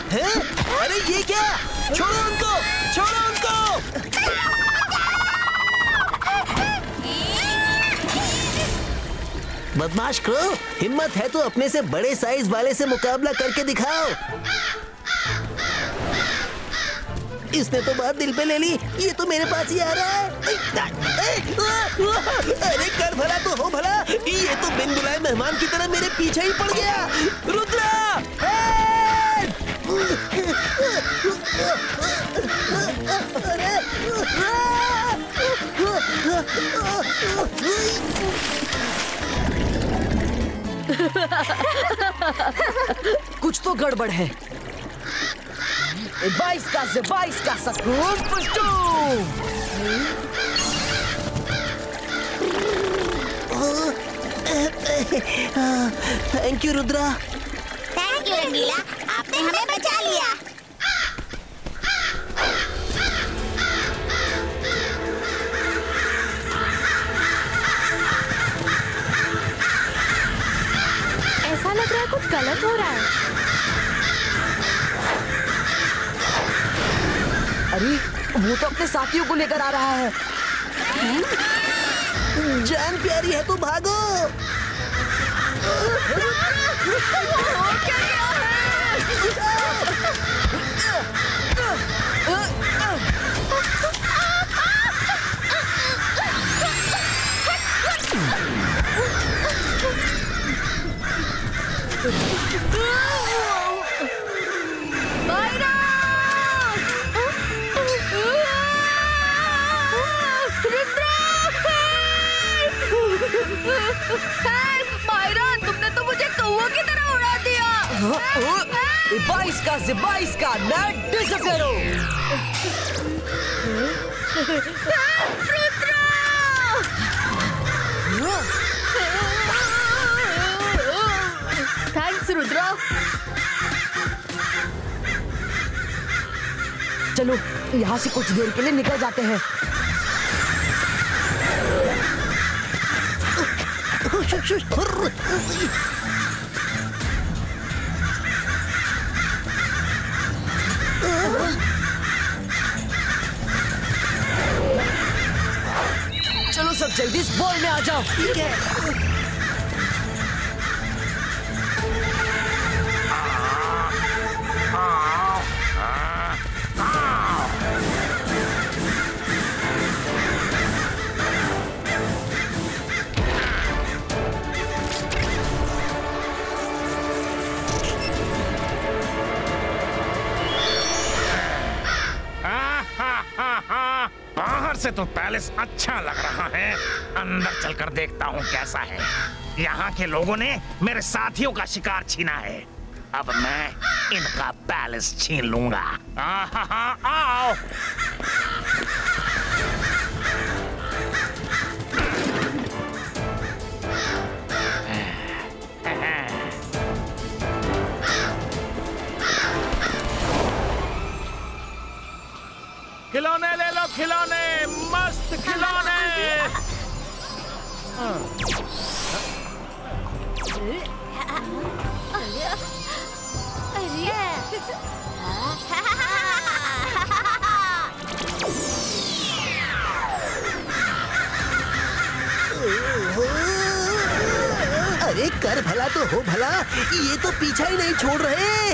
हैं? अरे ये क्या? छोड़ो उनको, छोड़ो उनको। बदमाश क्रो, हिम्मत है तो अपने से बड़े साइज वाले से मुकाबला करके दिखाओ। इसने तो बात दिल पे ले ली, ये तो मेरे पास ही आ रहा है। अरे कर भला तो हो भला, ये तो बिन बुलाए मेहमान की तरह मेरे पीछे ही पड़ गया। रुद्रा! कुछ तो गड़बड़ है। 22 का सकून पुष्टू। Thank you Rudra. Thank you Rangeela, आपने हमें बचा लिया। ऐसा लग रहा है कुछ गलत हो रहा है। अरे वो तो अपने साथियों को लेकर आ रहा है। जान प्यारी है तो भागो। मायरा, तुमने तो मुझे कौवा की तरह उड़ा दिया। 22 का नेट डिसअपीयर हो। थैंक्स रुद्रा। चलो यहाँ से कुछ देर के लिए निकल जाते हैं। चलो सब जल्दी इस बॉल में आ जाओ। ठीक है। बाहर से तो पैलेस अच्छा लग रहा है, अंदर चलकर देखता हूँ कैसा है। यहाँ के लोगों ने मेरे साथियों का शिकार छीना है, अब मैं इनका पैलेस छीन लूंगा। आओ। खिलौने ले लो, खिलौने, मस्त खिलौने। अरे कर भला तो हो भला, ये तो पीछा ही नहीं छोड़ रहे।